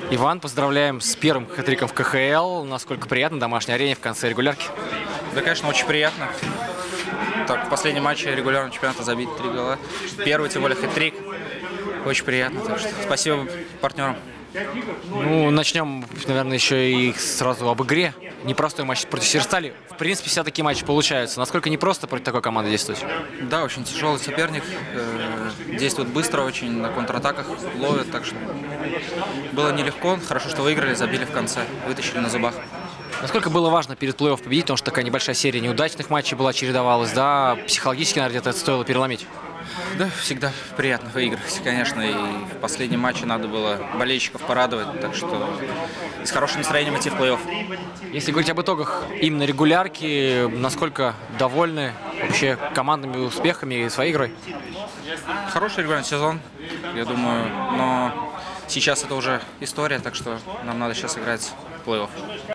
Иван, поздравляем с первым хэт-триком в КХЛ. Насколько приятно, домашней арене в конце регулярки? Да, конечно, очень приятно. Так, в последнем матче регулярного чемпионата забить 3 гола. Первый, тем более, хэт-трик. Очень приятно. Так что спасибо партнерам. Ну, начнем, наверное, еще и сразу об игре. Непростой матч против Северстали. В принципе, все такие матчи получаются. Насколько непросто против такой команды действовать? Да, очень тяжелый соперник. Действует быстро очень, на контратаках ловит. Так что было нелегко. Хорошо, что выиграли, забили в конце. Вытащили на зубах. Насколько было важно перед плей-офф победить, потому что такая небольшая серия неудачных матчей была, чередовалась, да? Психологически, наверное, где-то это стоило переломить. Да, всегда приятно выиграть, конечно. И в последнем матче надо было болельщиков порадовать. Так что с хорошим настроением идти в плей-офф. Если говорить об итогах именно регулярки, насколько довольны вообще командными успехами и своей игрой? Хороший регулярный сезон, я думаю, но сейчас это уже история, так что нам надо сейчас играть в плей-офф.